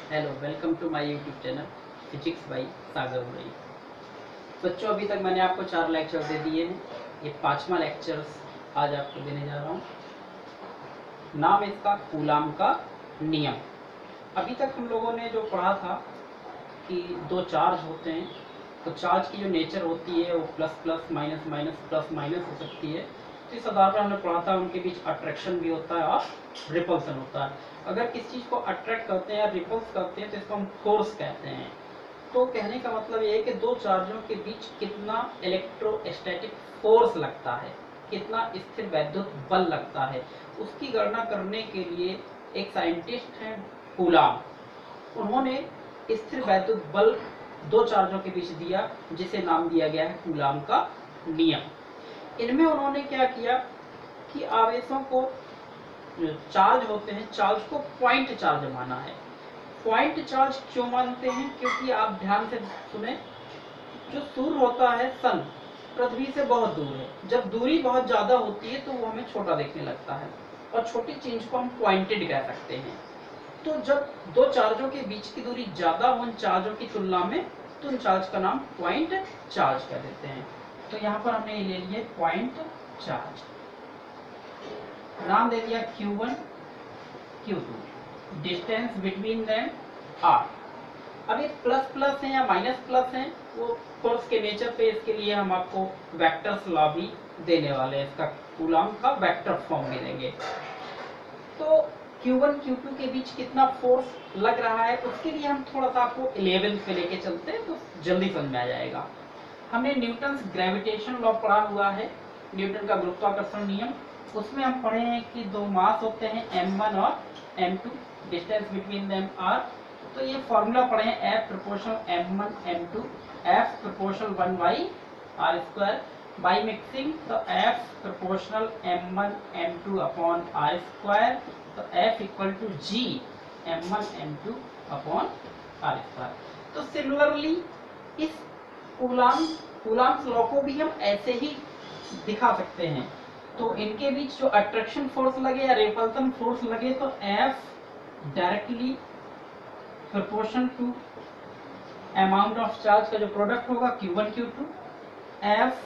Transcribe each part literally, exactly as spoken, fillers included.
Hello, welcome to my YouTube channel physics by Sagar हो रही। बच्चों, अभी तक मैंने आपको चार लेक्चर दे दिए हैं। ये पांचवा लेक्चर्स आज आपको देने जा रहा हूँ। नाम इसका कूलाम का नियम। अभी तक हम लोगों ने जो पढ़ा था कि दो चार्ज होते हैं, तो चार्ज की जो नेचर होती है वो plus plus minus minus plus minus हो सकती है। तो इस आधार पर हमने पढ़ा था उनके बीच अट्रैक्शन भी होता है और रिपल्सन होता है। अगर किसी चीज़ को अट्रैक्ट करते हैं या रिपल्स करते हैं तो इसको हम फोर्स कहते हैं। तो कहने का मतलब ये है कि दो चार्जों के बीच कितना इलेक्ट्रोस्टैटिक फोर्स लगता है, कितना स्थिर वैद्युत बल लगता है, उसकी गणना करने के लिए एक साइंटिस्ट हैं कूलाम। उन्होंने स्थिर वैद्युत बल दो चार्जों के बीच दिया, जिसे नाम दिया गया है कूलाम का नियम। इनमें उन्होंने क्या किया कि आवेशों को, जो चार्ज होते हैं, चार्ज को पॉइंट चार्ज माना है। पॉइंट चार्ज क्यों मानते हैं? क्योंकि आप ध्यान से सुने, जो सूर्य होता है, सन पृथ्वी से बहुत दूर है। जब दूरी बहुत ज्यादा होती है तो वो हमें छोटा दिखने लगता है, और छोटी चीज को हम पॉइंटेड कह सकते हैं। तो जब दो चार्जों के बीच की दूरी ज्यादा हो उन चार्जों की तुलना में, तो उन चार्ज का नाम पॉइंट चार्ज कह देते हैं। तो यहाँ पर हमने ले लिए पॉइंट चार्ज, नाम दे दिया Q one Q two. Distance between them R. अब ये प्लस प्लस है या माइनस प्लस है, वो फोर्स के नेचर पे, इसके लिए हम आपको वेक्टर्स लॉ भी देने वाले हैं। इसका कूलाम का वेक्टर फॉर्म भी देंगे। तो क्यू वन क्यू टू के बीच कितना फोर्स लग रहा है, उसके लिए हम थोड़ा सा आपको इलेवेंथ पे लेके चलते हैं, तो जल्दी समझ में आ जाएगा। हमने न्यूटन ग्रेविटेशन लॉ पढ़ा हुआ है, न्यूटन का गुरुत्वाकर्षण नियम। उसमें हम पढ़े हैं कि दो मास होते हैं एम वन और M two, distance between them R. तो ये फॉर्मूला पढ़े हैं F proportional M one M two, F proportional one by R square. By mixing तो F proportional M one M two upon R square, तो F equal to G M one M two upon R square. तो similarly इस Coulomb Coulomb's law को भी हम ऐसे ही दिखा सकते हैं। तो इनके बीच जो अट्रैक्शन फोर्स लगे या रिपल्सन फोर्स लगे, तो F directly proportion to amount of charge का जो प्रोडक्ट होगा Q one Q two, F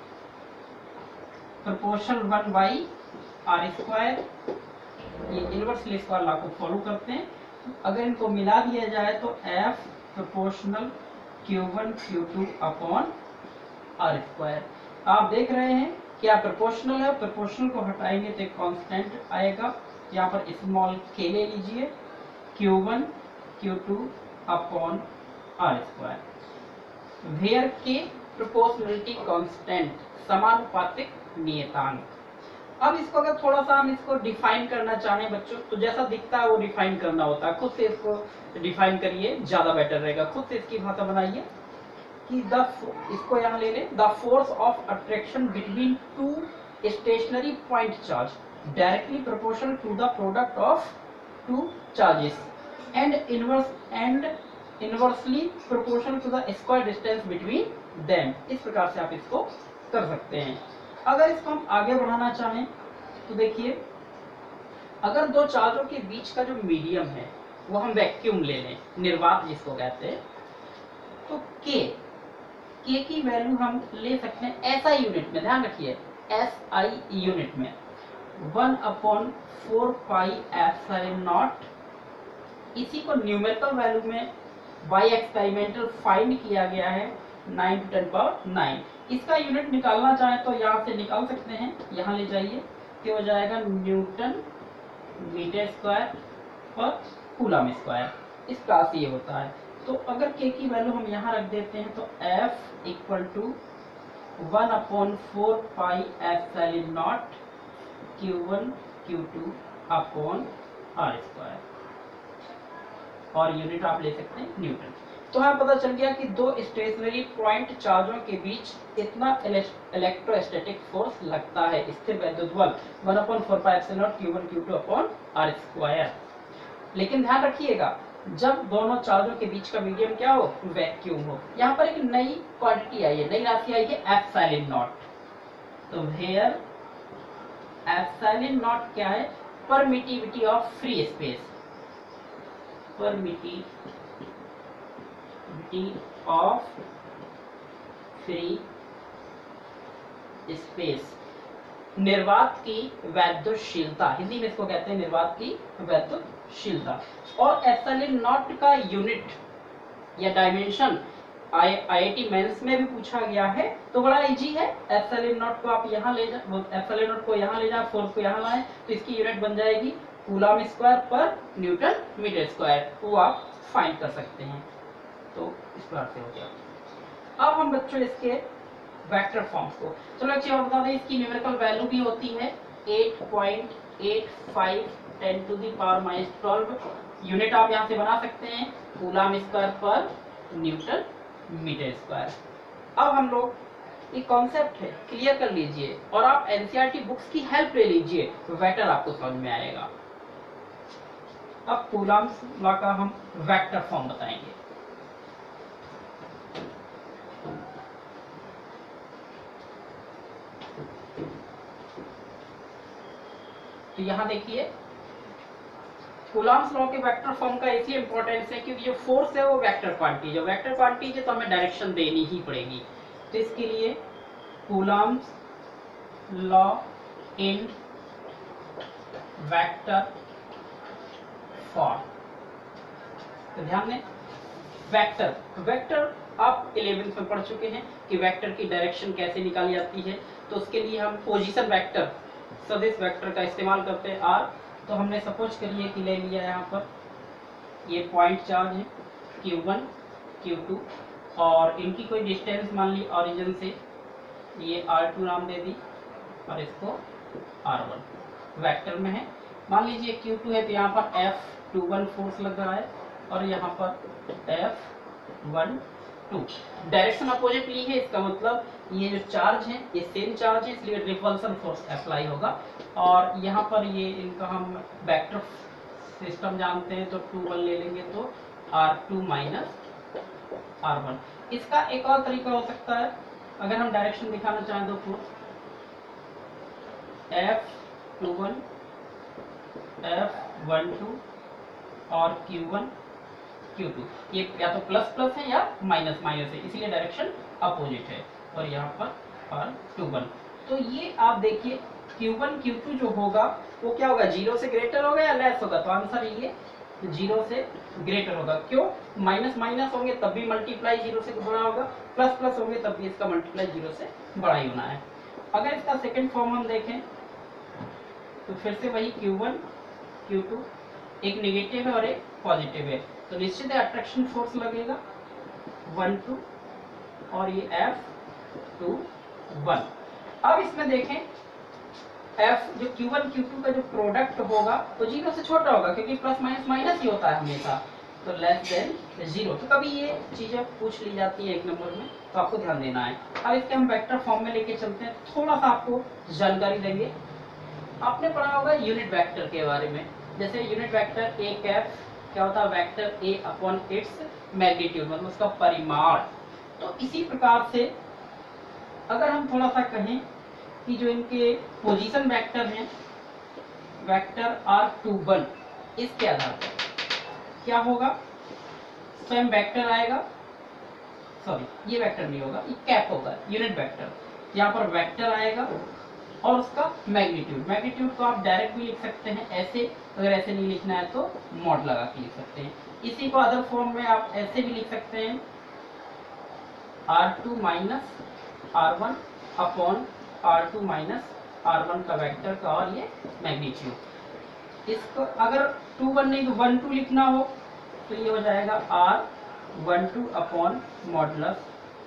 proportion one by R square. ये इनवर्सली स्क्वायर लॉ को फॉलो करते हैं। अगर इनको मिला दिया जाए तो F proportional Q one Q two upon R square. आप देख रहे हैं क्या प्रोपोर्शनल है, प्रोपोर्शनल को हटाएंगे तो एक कांस्टेंट आएगा। यहाँ पर स्मॉल के ले लीजिए, Q one Q two upon R square. Where K proportionality constant, समानुपातिक नियतांक। अब इसको अगर थोड़ा सा हम इसको डिफाइन करना चाहें बच्चों, तो जैसा दिखता है वो डिफाइन करना होता है। खुद से इसको डिफाइन करिए, ज्यादा बेटर रहेगा। खुद से इसकी भाषा बनाइए कि द, इसको यहाँ ले लें, the force of attraction between two stationary point charge directly proportional to the product of two charges and inverse and inversely proportional to the square distance between them. इस प्रकार से आप इसको कर सकते हैं। अगर इसको हम आगे बढ़ाना चाहें तो देखिए, अगर दो चार्जों के बीच का जो मीडियम है वो हम वैक्यूम ले लें, निर्वात जिसको कहते हैं, तो के के की वैल्यू हम ले सकते हैं ऐसा यूनिट में, ध्यान रखिए एस आई यूनिट में, one upon four pi epsilon naught. इसी को न्यूमेरिकल वैल्यू में बाई एक्सपेरिमेंटल फाइंड किया गया है nine to ten power nine. इसका यूनिट निकालना चाहें तो यहाँ से निकाल सकते हैं, यहाँ ले जाइए, तो हो जाएगा न्यूटन मीटर स्क्वायर पर कूलम स्क्वायर। इस प्रकार से ये होता है। तो अगर के की वैल्यू हम यहाँ रख देते हैं तो F equal to one upon four pi epsilon naught Q one Q two upon R square, और यूनिट आप ले सकते हैं न्यूटन। तो हमें पता चल गया कि दो स्टेशनरी पॉइंट चार्जों के बीच इतना इलेक्ट्रोस्टैटिक फोर्स लगता है, स्थिर वैद्युत बल one upon four pi epsilon naught Q one Q two upon R square. लेकिन ध्यान रखिएगा, जब दोनों चार्जों के बीच का मीडियम क्या हो, वैक्यूम हो। यहाँ पर एक नई क्वांटिटी आई है, नई राशि आई है एप्सिलॉन नॉट। तो वेयर एप्सिलॉन नॉट क्या है, permittivity of free space. Permittivity of free space, निर्वात की वैद्यशीलता, हिंदी में इसको कहते हैं निर्वात की वैद्यशीलता। और एप्सिलॉन नॉट का यूनिट या dimension I I T mains में भी पूछा गया है, तो बड़ा इजी है। एप्सिलॉन नॉट को आप यहाँ ले जाओ, एप्सिलॉन नॉट को यहाँ ले जाओ, फोर्स को यहाँ लाएं, तो इसकी यूनिट बन जाएगी कूलॉम स्क्वायर पर न्यूटन मीटर स्क्वायर, वो आप फाइंड कर सकते हैं। तो इस प्रकार से हो गया। अब हम बच्चों इसके वेक्टर फॉर्म्स को, चलो अच्छी और बता दें, इसकी न्यूमेरिकल वैल्यू भी होती है eight point eight five ten to the power minus twelve. Unit आप यहाँ से बना सकते हैं कूलॉम स्क्वायर पर न्यूटन मीटर स्क्वायर। अब हम लोग ये कॉन्सेप्ट है क्लियर कर लीजिए और आप एनसीईआरटी बुक्स की हेल्प ले लीजिए, वेक्टर आपको समझ में आएगा। अब कूलॉम्स लॉ का हम वेक्टर फॉर्म बताएंगे। तो यहां देखिए कूलॉम्स लॉ के वेक्टर फॉर्म का इसलिए इंपॉर्टेंस है क्योंकि जो फोर्स है वो वेक्टर क्वांटिटी, जो वेक्टर क्वांटिटी है तो हमें डायरेक्शन देनी ही पड़ेगी। तो इसके लिए Coulomb's law in vector form, तो ध्यान दें वेक्टर, वेक्टर आप इलेवेंथ में पढ़ चुके हैं कि वेक्टर की डायरेक्शन कैसे निकाली जाती है। तो उसके लिए हम पोजीशन वेक्टर, सदिश वेक्टर का इस्तेमाल करते हैं आर। तो हमने सपोज करिए कि ले लिया यहाँ पर ये पॉइंट चार्ज है क्यू वन क्यू टू और इनकी कोई डिस्टेंस मान ली ओरिजिन से, ये आर टू नाम दे दी और इसको आर वन वेक्टर में है। मान लीजिए क्यू टू है तो यहाँ पर एफ टू वन फोर्स लग रहा है और यहाँ पर F one two, direction opposite ली है, इसका मतलब ये जो चार्ज है ये सेम चार्ज है, इसलिए रिपल्सन फोर्स अप्लाई होगा। और यहाँ पर ये इनका हम वेक्टर सिस्टम जानते हैं तो टू वन ले लेंगे तो R two minus R one. इसका एक और तरीका हो सकता है, अगर हम डायरेक्शन दिखाना चाहें तो force F two one F one two और क्यू वन क्यू टू, ये या तो प्लस प्लस है या माइनस माइनस है, इसीलिए डायरेक्शन अपोजिट है। और यहाँ पर आर टू वन, तो ये आप देखिए क्यू वन क्यू टू जो होगा वो क्या होगा, जीरो से ग्रेटर होगा या लेस होगा, तो आंसर ये जीरो से ग्रेटर होगा। क्यों, माइनस माइनस होंगे तब भी मल्टीप्लाई जीरो से बड़ा होगा, प्लस प्लस होंगे तब भी इसका मल्टीप्लाई जीरो से बड़ा ही होना है। अगर इसका सेकेंड फॉर्म हम देखें तो फिर से वही क्यू वन क्यू टू, एक नेगेटिव है और एक पॉजिटिव है, तो निश्चित है अट्रैक्शन फोर्स लगेगा वन टू और ये एफ टू वन। अब इसमें देखें एफ जो क्यू वन क्यू टू का जो प्रोडक्ट होगा वो जीरो से छोटा होगा क्योंकि प्लस माइनस माइनस ही होता है हमेशा, तो लेस देन जीरो। तो कभी ये चीजें पूछ ली जाती है एक नंबर में, तो आपको ध्यान देना है। अब इसके हम वेक्टर फॉर्म में लेके चलते हैं, थोड़ा सा आपको जानकारी देंगे। आपने पढ़ा होगा यूनिट वेक्टर के बारे में, जैसे यूनिट वेक्टर ए कैप क्या होता है, vector A upon its magnitude, मतलब उसका परिमाण। तो इसी प्रकार से अगर हम थोड़ा सा कहें कि जो इनके पोजीशन वेक्टर हैं, वेक्टर आर टू वन, इसके आधार पर क्या होगा, स्वयं वेक्टर आएगा, सॉरी ये वेक्टर नहीं होगा, ये कैप होगा यूनिट वेक्टर। यहाँ पर वेक्टर आएगा और उसका मैग्नीट्यूड, मैग्नीट्यूड को आप डायरेक्ट भी लिख सकते हैं ऐसे, अगर ऐसे नहीं लिखना है तो मॉड लगा के लिख सकते हैं। इसी को अदर फॉर्म में आप ऐसे भी लिख सकते हैं R two minus R one upon R two minus R one का वेक्टर का और ये मैग्नीट्यूड। इसको अगर टू वन नहीं तो वन टू लिखना हो तो ये हो जाएगा R one two upon modulus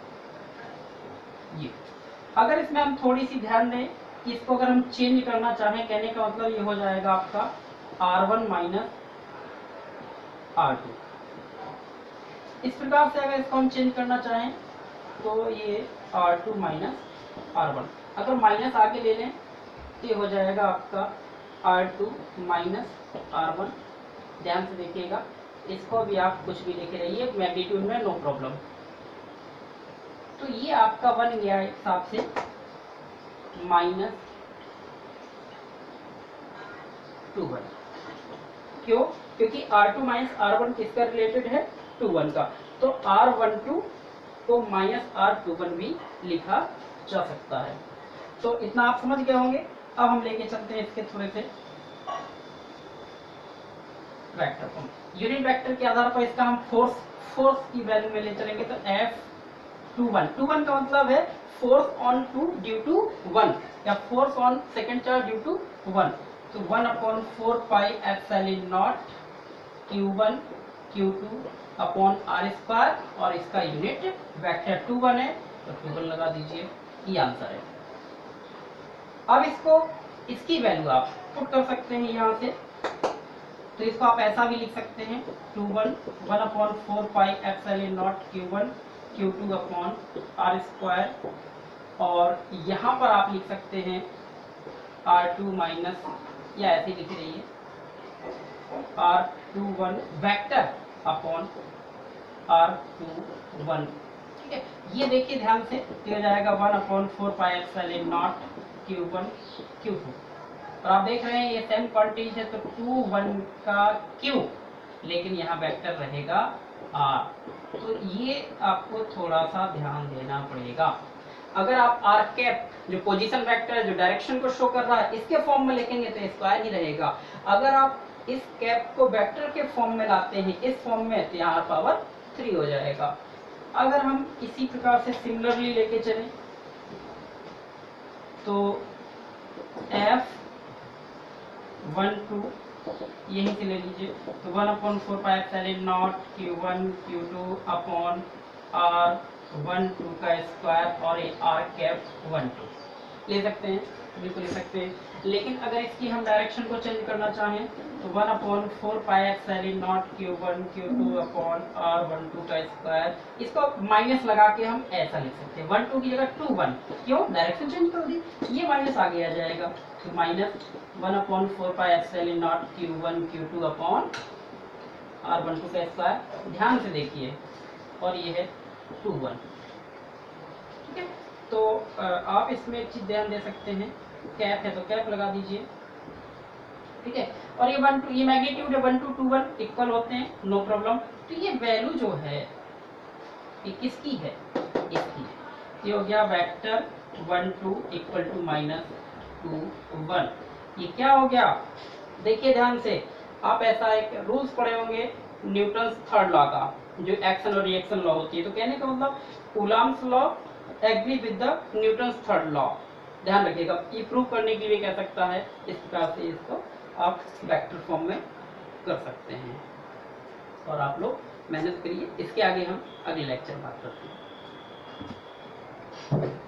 ये। अगर इसमें हम थोड़ी सी ध्यान दें कि इसको अगर हम चेंज करना चाहें, कहने का मतलब ये हो जाएगा आपका R one minus R two. इस प्रकार से अगर इसको हम चेंज करना चाहें तो ये R two minus R one, अगर माइनस आगे ले लें तो ये हो जाएगा आपका R two minus R one. ध्यान से देखिएगा, इसको भी आप कुछ भी लिखे रहिए मैग्नीट्यूड में, नो प्रॉब्लम। तो ये आपका बन गया एक हिसाब से माइनस टू वन। क्यों? क्योंकि R two minus R one किसका रिलेटेड है? टू वन का। तो आर वन टू को माइनस आर टू वन भी लिखा जा सकता है। तो इतना आप समझ गए होंगे। अब हम लेके चलते हैं इसके थोड़े से वेक्टर फॉर्म। यूनिट वेक्टर के आधार पर इसका हम फोर्स फोर्स की वैल्यू में ले चलेंगे। तो F two one, two one का मतलब है force on two due to one, या force on second charge due to one. तो one upon four pi epsilon naught Q one Q two upon R square, और इसका unit vector to one है तो to one लगा दीजिए, ये answer है। अब इसको इसकी वैल्यू आप पुट कर सकते हैं यहाँ से। तो इसको आप ऐसा भी लिख सकते हैं, two one one upon four pi epsilon naught Q one Q two upon R square, और यहाँ पर आप लिख सकते हैं आर टू माइनस, या ऐसे लिख रही है R two one vector upon R two one. ठीक है, ये देखिए ध्यान से, तो हो जाएगा one upon four pi epsilon naught Q one Q two, और आप देख रहे हैं ये सेम क्वांटिटीज है तो टू वन का क्यू, लेकिन यहाँ वेक्टर रहेगा आर। तो ये आपको थोड़ा सा ध्यान देना पड़ेगा। अगर आप आर कैप जो पोजीशन वेक्टर है, जो डायरेक्शन को शो कर रहा है, इसके फॉर्म में लिखेंगे तो स्क्वायर ही रहेगा। अगर आप इस कैप को वेक्टर के फॉर्म में लाते हैं, इस फॉर्म में, तो यहाँ पावर थ्री हो जाएगा। अगर हम इसी प्रकार से सिमिलरली लेके चलें तो एफ वन टू यहीं से ले लीजिए, तो one upon four pi epsilon naught Q one Q two upon R one two का स्क्वायर, और ये आर कैप वन टू ले सकते हैं, बिल्कुल ले सकते हैं। लेकिन अगर इसकी हम डायरेक्शन को चेंज करना चाहें तो one upon four pi epsilon naught Q one Q two upon R one two का स्क्वायर, इसको माइनस लगा के हम ऐसा लिख सकते हैं, वन टू की जगह टू वन, क्यों? डायरेक्शन चेंज कर दी, ये माइनस आगे आ जाएगा। तो minus one upon four pi epsilon naught Q one Q two upon R one two का स्क्वायर, ध्यान से देखिए, और ये है टू वन। ठीक है, तो आप इसमें एक चीज ध्यान दे सकते हैं, कैप है तो कैप लगा दीजिए। ठीक है, और ये वन टू, ये मैग्नीट्यूड है one two two one equal होते हैं, नो प्रॉब्लम। तो ये वैल्यू जो है ये किसकी है? इसकी है। ये हो गया vector one two equal to minus two one. ये क्या हो गया? देखिए ध्यान से, आप ऐसा एक रूल्स पढ़े होंगे न्यूटन थर्ड लॉ का, जो एक्शन और रिएक्शन लॉ होती है। तो कहने का मतलब Coulomb's law agree with the Newton third law. ध्यान रखिएगा, ये प्रूव करने के लिए कह सकता है, इस प्रकार से इसको आप वेक्टर फॉर्म में कर सकते हैं। और आप लोग मेहनत करिए, इसके आगे हम अगले लेक्चर में बात करते हैं।